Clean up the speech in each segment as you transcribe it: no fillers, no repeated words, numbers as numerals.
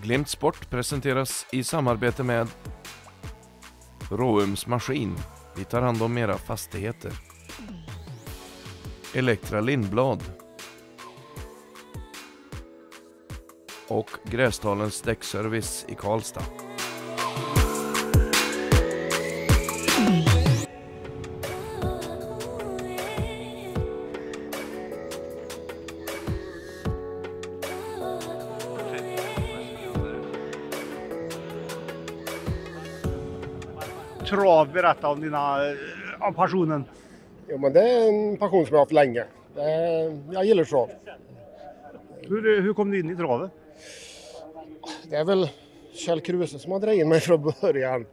Glimt Sport presenteras i samarbete med Råums Maskin. Vi tar hand om era fastigheter. Elektra Lindblad. Och Grästalens däckservice i Karlstad. Trav, berätta om passionen. Jo, men det är en passion som jag har haft länge. Jag gillar trav. Hur kom du in i travet? Det är väl Kjell Kruse som har dragit in mig från början.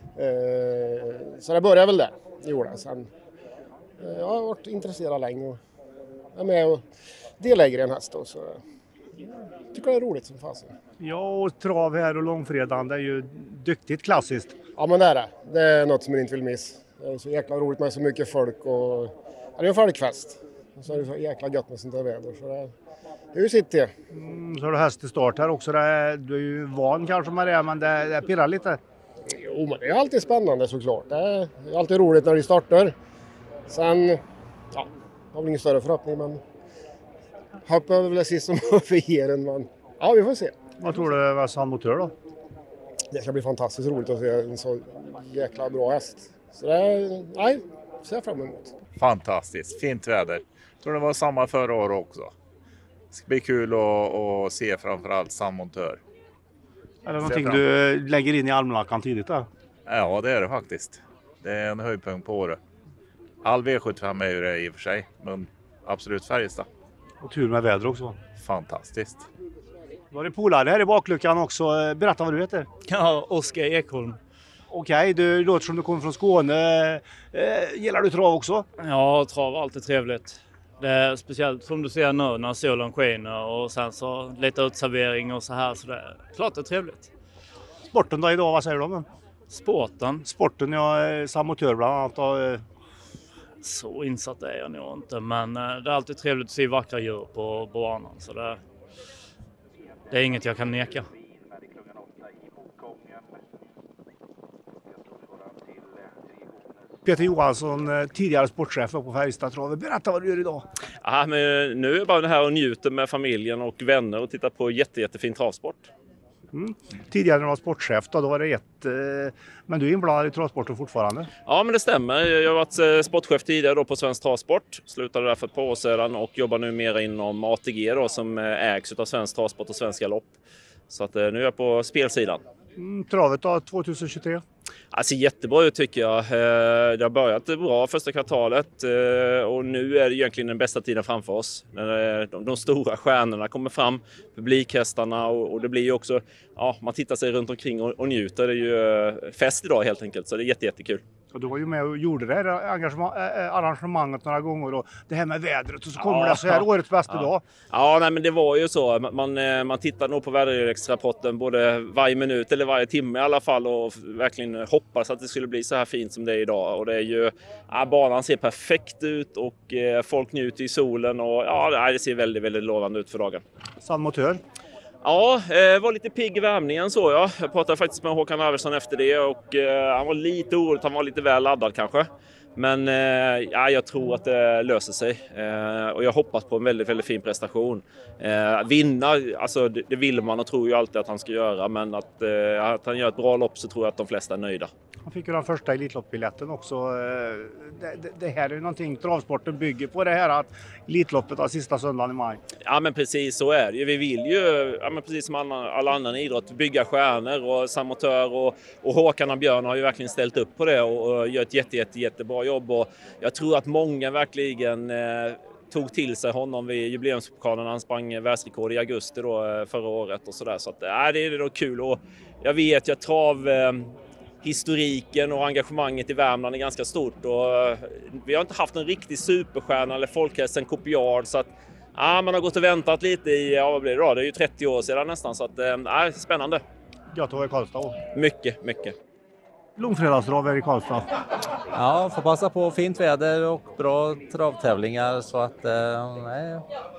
Så det började väl där. Sen, jag har varit intresserad länge och är med och delägare i en häst. Så jag tycker det är roligt som fasen. Ja, och trav här och långfredagen, det är ju duktigt klassiskt. Ja, men det är det. Det är något som jag inte vill missa. Det är så jäkla roligt med så mycket folk och det är en folkfest. Och så är det så jäkla gött med sånt här väder. Så det är ju sitt det. Så har du häst i start här också. Du är ju van kanske med det, men det pirrar lite. Jo, men det är alltid spännande såklart. Det är alltid roligt när de startar. Sen, ja, jag har väl ingen större förhoppning, men hoppar väl sist som överger en, men ja, vi får se. Vad tror du var San Motör då? Det ska bli fantastiskt roligt att se en så jäkla bra häst. Så nej, ser jag fram emot. Fantastiskt, fint väder. Jag tror det var samma förra året också. Det ska bli kul att se framförallt San Motör. Är det någonting du lägger in i almanackan tidigt då? Ja, det är det faktiskt. Det är en höjdpunkt på året. All V75 är ju det i och för sig, men absolut Färjestad. Och tur med väder också. Fantastiskt. Då är det polare här i bakluckan också. Berätta vad du heter. Ja, Oskar Ekholm. Okej, du låter som du kommer från Skåne. Gillar du trav också? Ja, trav är alltid trevligt. Det är speciellt som du ser nu när solen skiner och sen så lite utservering och så här. Så det är klart det är trevligt. Sporten då idag, vad säger du om den? Sporten, ja, San Motör bland annat. Och, så insatt är jag nog inte. Men det är alltid trevligt att se vackra djur på banan. Så det är inget jag kan neka. Peter Johansson, tidigare sportchef på Färjestad Trav. Berätta vad du gör idag. Ja, men nu är jag bara här och njuter med familjen och vänner och tittar på jättefin travsport. Tidigare när du var sportchef då var det men du är inblandad i travsporten fortfarande? Ja, men det stämmer. Jag har varit sportchef tidigare då på Svensk Travsport. Slutade där för ett par år sedan och jobbar nu mer inom ATG då, som ägs av Svensk Travsport och Svenska Lopp. Så att, nu är jag på spelsidan. Travet då 2023? Alltså jättebra ut tycker jag. Det har börjat bra första kvartalet och nu är det egentligen den bästa tiden framför oss. När de stora stjärnorna kommer fram, publikhästarna och det blir ju också, ja, man tittar sig runt omkring och njuter. Det är ju fest idag helt enkelt, så det är jättekul. Och du var ju med och gjorde det här arrangemanget några gånger och det här med vädret och så kommer det så här årets bästa dag. Ja, nej, men det var ju så. Man tittar nog på väderleksrapporten både varje minut eller varje timme i alla fall och verkligen hoppas att det skulle bli så här fint som det är idag. Och det är ju, banan ser perfekt ut och folk njuter i solen och det ser väldigt lovande ut för dagen. San Motör? Ja, var lite pigg i värmningen så jag. Jag pratade faktiskt med Håkan Arvidsson efter det och han var lite orolig, han var lite väl laddad kanske. Men jag tror att det löser sig och jag hoppas på en väldigt fin prestation. Vinna, alltså det vill man och tror ju alltid att han ska göra, men att han gör ett bra lopp så tror jag att de flesta är nöjda. Han fick ju den första Elitloppsbiljetten också. Det här är ju någonting travsporten bygger på, det här att Elitloppet är sista söndagen i maj. Ja, men precis så är det ju. Vi vill ju, precis som alla andra idrott, bygga stjärnor och San Motör och Håkan och Björn har ju verkligen ställt upp på det och gör ett jättebra jobb och jag tror att många verkligen tog till sig honom vid jubileumspokalen när han sprang världsrekord i augusti då, förra året och sådär. Så att, det är då kul och jag vet att historiken och engagemanget i Värmland är ganska stort och vi har inte haft en riktig superstjärna eller folkhästen Copiard så att man har gått och väntat lite i, vad blir det då? Det är ju 30 år sedan nästan så att spännande. Jag tror i Karlstad. Mycket. Långfredagstrav här i Karlstad. Ja, får passa på fint väder och bra travtävlingar så att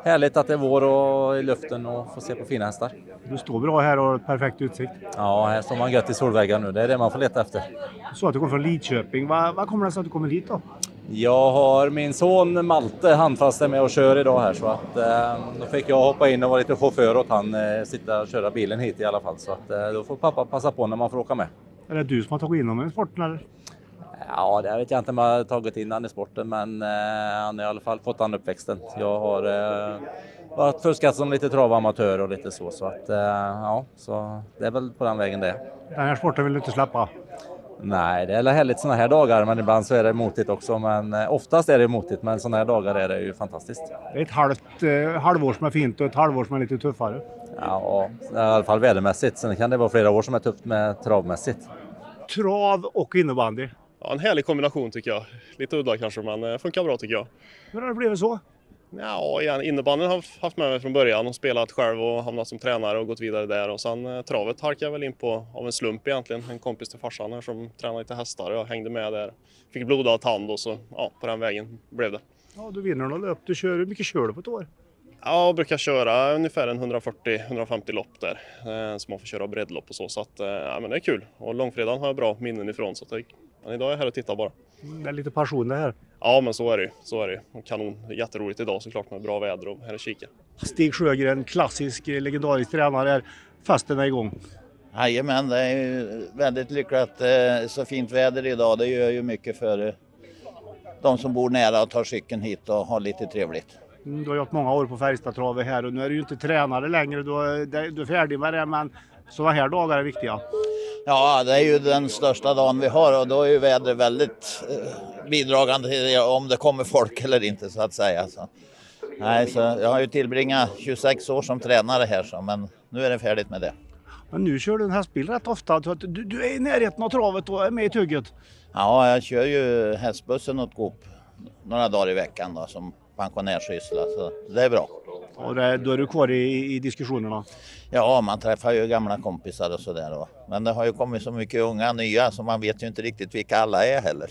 härligt att det är vår och i luften och få se på fina hästar. Du står bra här och har perfekt utsikt. Ja, här står man gött i solväggar nu. Det är det man får leta efter. Så att du kommer från Lidköping. Vad kommer det sig att du kommer hit då? Jag har min son Malte handfast med och kör idag här, så att då fick jag hoppa in och vara lite chaufför åt han, sitta och köra bilen hit i alla fall. Så att då får pappa passa på när man får åka med. Är det du som har tagit in honom i sporten eller? Ja, det vet jag inte om jag har tagit in han i sporten, men han har i alla fall fått han uppväxten. Jag har varit fuskat som lite travamatör och lite så att ja, så det är väl på den vägen det. Den här sporten vill du inte släppa? Nej, det är härligt såna här dagar, men ibland så är det motigt också. Men oftast är det motigt, men såna här dagar är det ju fantastiskt. Det är ett halvår som är fint och ett halvår som är lite tuffare. Ja, i alla fall vädermässigt. Sen kan det vara flera år som är tufft med travmässigt. Trav och innebandy. Ja, en härlig kombination tycker jag. Lite udda kanske, men funkar bra tycker jag. Hur har det blivit så? Ja, igen, innebandyn har haft med mig från början och spelat själv och hamnat som tränare och gått vidare där. Och sen travet harkade jag väl in på av en slump egentligen. En kompis till farsan här som tränade lite hästar och jag hängde med där. Fick blodad tand och så ja, på den vägen blev det. Ja, du vinner något löp. Hur mycket kör du på ett år? Ja, jag brukar köra ungefär en 140-150 lopp där. Så man får köra breddlopp och så. Så att, ja, men det är kul. Och långfredagen har jag bra minnen ifrån. Så att men idag är jag här och tittar bara. Det är lite passion det här. Ja, men så är det. Så är det. Kanon. Jätteroligt idag såklart med bra väder och här är kika. Stig Sjögren, klassisk legendarisk tränare. Festen är igång. Jajamän, det är ju väldigt lyckligt att det är så fint väder idag. Det gör ju mycket för de som bor nära och tar cykeln hit och har lite trevligt. Du har gjort många år på Färjestadtravet här och nu är du ju inte tränare längre. Du är färdig med det, men sådana här dagar är viktiga. Ja, det är ju den största dagen vi har och då är ju vädret väldigt bidragande till om det kommer folk eller inte så att säga. Så jag har ju tillbringat 26 år som tränare här men nu är det färdigt med det. Men nu kör du en hästbil rätt ofta. Du är i närheten av travet och är med i tugget. Ja, jag kör ju hästbussen åt Coop några dagar i veckan då, som pensionärssyssla, så det är bra. Och då är du kvar i diskussionerna? Ja, man träffar ju gamla kompisar och sådär. Men det har ju kommit så mycket unga nya så man vet ju inte riktigt vilka alla är heller.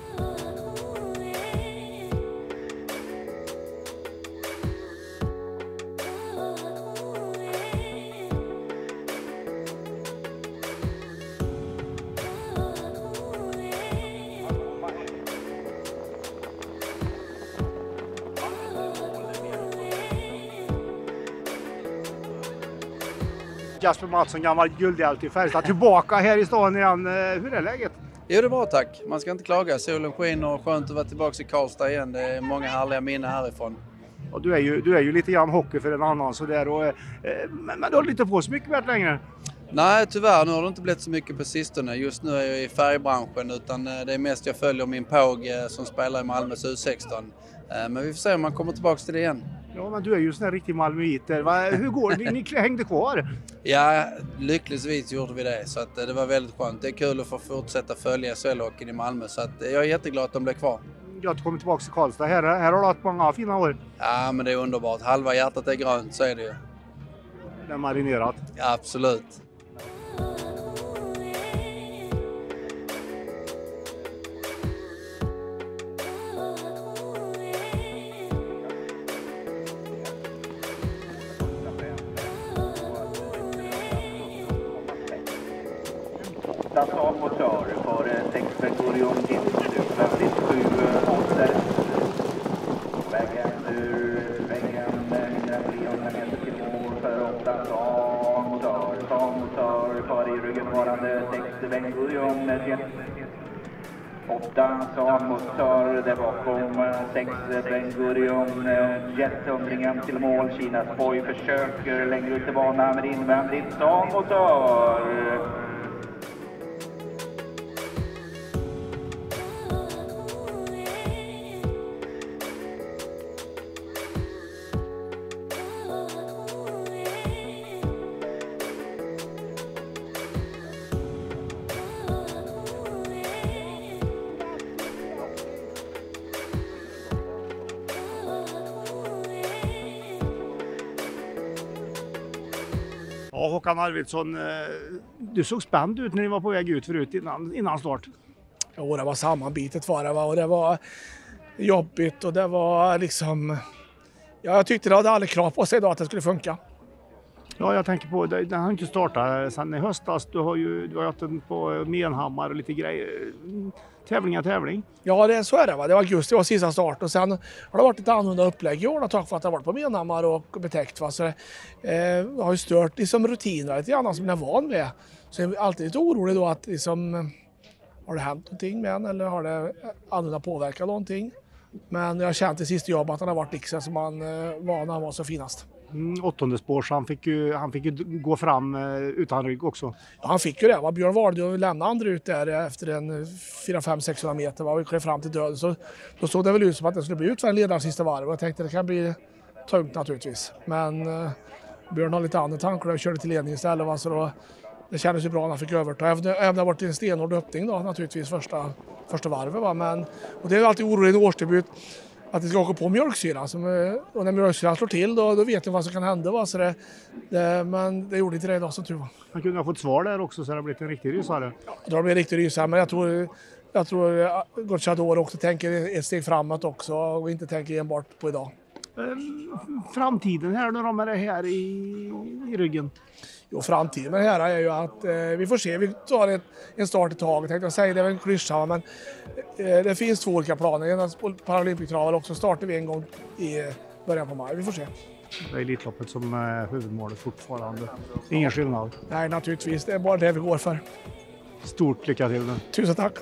Jasper Mattsson, gammal guldhjälte i Färjestad, tillbaka här i stan igen. Hur är läget? Jo, det är bra tack. Man ska inte klaga. Solen skiner och skönt att vara tillbaka i Karlstad igen. Det är många härliga minnen härifrån. Och du är ju lite grann hockey för en annan sådär. Men du har inte på så mycket värt längre? Nej, tyvärr. Nu har det inte blivit så mycket på sistone. Just nu är jag i färgbranschen utan det är mest jag följer min påg som spelar i Malmös U16. Men vi får se om man kommer tillbaka till det igen. Ja, men du är ju sån här riktig malmöit. Hur går det? Ni hängde kvar? Ja, lyckligtvis gjorde vi det. Så att det var väldigt skönt. Det är kul att få fortsätta följa SHL-hockeyn i Malmö. Så att jag är jätteglad att de blev kvar. Jag kommer tillbaka till Karlstad. Här har du haft många fina år. Ja, men det är underbart. Halva hjärtat är grönt, så är det ju. Det är marinerat. Ja, absolut. Av motor för 6 Gregorium till väldigt 7 åter. Vägen ur väggen 100 meter till mål för 8 motor kvar i ryggen varande 6 Gregorium 8 motor där bakom 6 Gregorium Jettumringen till mål. Kinas Boy försöker längre ut i banan med invändigt motor. Ja, Håkan Arvidsson, du såg spänd ut när ni var på väg ut förut innan start. Ja, det var sammanbitet var det, och det var jobbigt och det var liksom Ja, jag tyckte det hade aldrig krav på sig idag att det skulle funka. Ja, jag tänker på, den har inte startat sedan i höstas. Du har haft den på Menhammar och lite grejer. Tävling. Ja, så är det. Va? Det var augusti, det var sista start och sen har det varit lite annorlunda upplägg i år tack för att det har varit på Menhammar och betäckt. Va? Så det har ju stört liksom rutiner lite grann som jag är van med. Så jag är alltid lite orolig då att liksom, har det hänt någonting med en eller har det annorlunda påverkat någonting. Men jag har känt i sista jobb att han har varit liksom som han var när han var så finast. Åttonde spår, så han fick ju gå fram utan rygg också. Ja, han fick ju det. Björn valde att lämna andra ut där efter en 400-600 meter. Vi klev fram till död. Så då såg det väl ut som att det skulle bli utvänd ledaren sista varv. Jag tänkte att det kan bli tungt naturligtvis. Men Björn har lite andra tankar och körde till ledning istället. Va? Så då, det kändes ju bra när han fick överta. Även det har varit en stenhård öppning då naturligtvis första varvet. Va? Men, och det är alltid oroligt i en årsdebut. Att det ska åka på mjölksyra. Och när mjölksyran slår till då vet ni vad som kan hända. Va? Så men det gjorde inte det idag som tur var. Man kunde ha fått svar där också så det har blivit en riktig rysare. Ja, det har blivit en riktig rysare. Men jag tror Gocciador också tänker ett steg framåt också. Och inte tänker enbart på idag. Framtiden här när de är här i ryggen? Jo, framtiden med det här är ju att vi får se. Vi tar en start i taget. Jag säger det är väl en klyscha, men det finns två olika planer. En Paralympic-travar också startar vi en gång i början på maj. Vi får se. Det är Elitloppet som är huvudmålet fortfarande. Ingen skillnad. Nej, naturligtvis. Det är bara det vi går för. Stort lycka till nu. Tusen tack.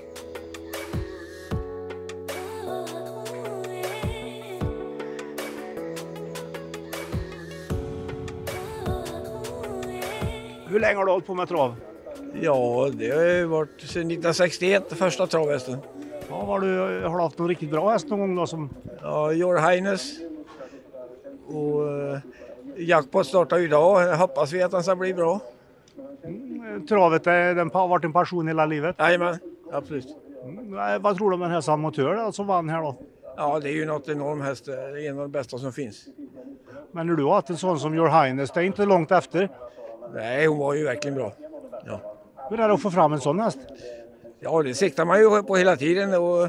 Hur länge har du hållit på med trav? Ja, det har ju varit sedan 1961, första travhästen. Ja, har du haft någon riktigt bra häst någon gång då? Ja, Your Highness. Och Jackpot startar ju idag. Jag hoppas vi att han ska bli bra. Travet har varit en passion hela livet? Jajamän, absolut. Vad tror du om den här San Motör som vann här då? Ja, det är ju något enormt häst. Det är en av de bästa som finns. Men när du har haft en sån som Your Highness, det är inte långt efter? Nej, hon var ju verkligen bra. Ja. Hur är det att få fram en sån häst? Ja, det siktar man ju på hela tiden. Och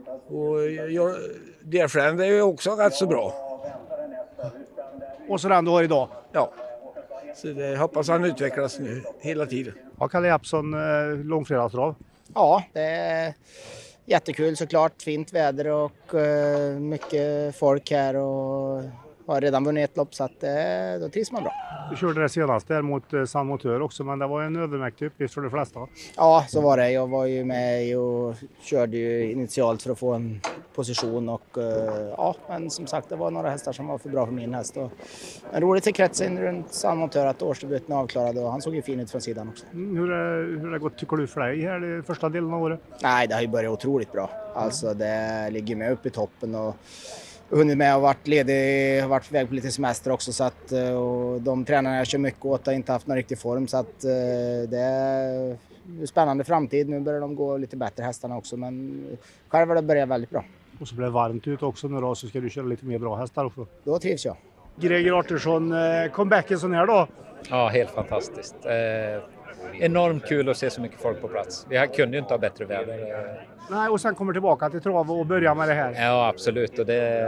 Dear Friend är ju också rätt så bra. Och så den du har idag? Ja, så det hoppas han utvecklas nu hela tiden. Ja, Kalle Jeppsson, långfredagstrav. Ja, det är jättekul såklart. Fint väder och mycket folk här och har redan vunnit ett lopp så att då trivs man bra. Du körde det senast där mot San Motör också, men det var en övermäktig uppgift för de flesta. Ja, så var det. Jag var ju med och körde ju initialt för att få en position och ja, men som sagt det var några hästar som var för bra för min häst. Och en rolig till kretsen runt San Motör att årsdebuten är avklarad och han såg ju fin ut från sidan också. Hur har det gått tycker du för dig här i första delen av året? Nej, det har ju börjat otroligt bra. Alltså det ligger med upp i toppen och hunnit med och varit ledig, har varit väg på lite semester också så att och de tränarna jag kör mycket åt har inte haft någon riktig form så att det är en spännande framtid. Nu börjar de gå lite bättre hästarna också men själv har det börjat väldigt bra. Och så blir det varmt ut också nu då så ska du köra lite mer bra hästar också. Då trivs jag. Greger Artursson, comebacken sån här då? Ja, helt fantastiskt. Enormt kul att se så mycket folk på plats. Vi kunde ju inte ha bättre väder. Nej, och sen kommer tillbaka till trav och börja med det här. Ja, absolut. Och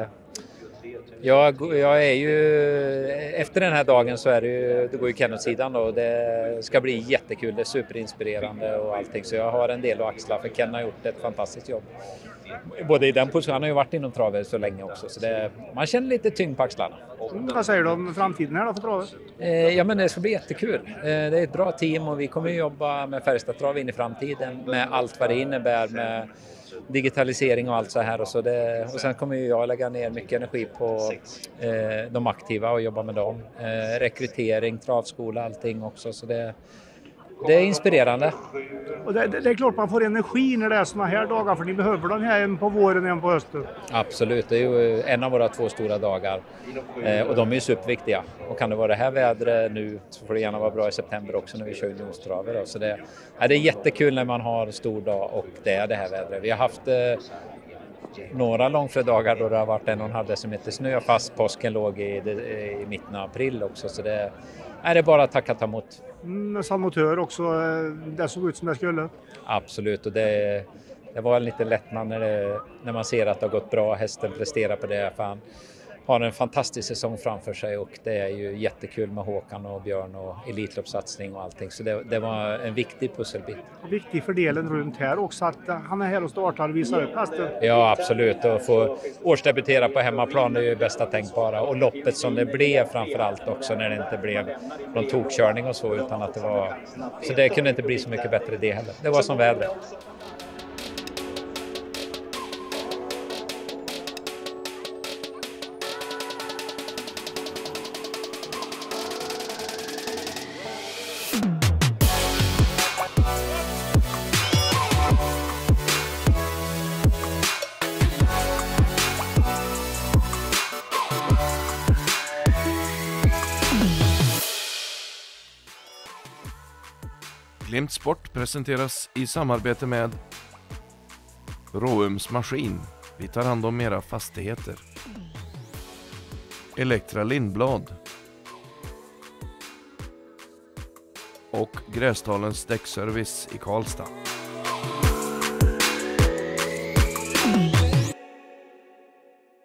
jag är ju... Efter den här dagen så är det går ju Ken-sidan då. Och det ska bli jättekul. Det är superinspirerande och allting. Så jag har en del att axla för Ken har gjort ett fantastiskt jobb. Både i den positionen, han har ju varit inom travet så länge också. Så man känner lite tyngd på axlarna. Vad säger du om framtiden här då för travet? Ja, men det ska bli jättekul. Det är ett bra team och vi kommer jobba med Färjestad trav in i framtiden med allt vad det innebär med digitalisering och allt så här. Och sen kommer jag lägga ner mycket energi på de aktiva och jobba med dem. Rekrytering, travskola, allting också. Så det är inspirerande. Och det är klart man får energi när det är såna här dagar för ni behöver den här en på våren och en på hösten. Absolut, det är ju en av våra 2 stora dagar och de är ju superviktiga. Och kan det vara det här vädret nu så får det gärna vara bra i september också när vi kör unionstraver. Så det är jättekul när man har stor dag och det är det här vädret. Vi har haft några långfredagar då det har varit 1,5 decimeter snö fast påsken låg i mitten av april också. Så det är bara att tacka ta emot. San Motör också, det såg ut som det skulle. Absolut, och det var en liten lättnad när man ser att det har gått bra. Hästen presterar på det. För han har en fantastisk säsong framför sig och det är ju jättekul med Håkan och Björn och Elitloppssatsning och allting. Så det var en viktig pusselbit. Viktig för delen runt här också att han är här och startar och visar upp hästen. Ja, absolut. Och få årsdebutera på hemmaplan är ju bästa tänkbara. Och loppet som det blev framförallt också när det inte blev någon tokkörning och så utan att det var... Så det kunde inte bli så mycket bättre det heller. Det var som vädret. Glimt Sport presenteras i samarbete med Råums Maskin. Vi tar hand om era fastigheter. Elektra Lindblad. Och Grästalens däckservice i Karlstad.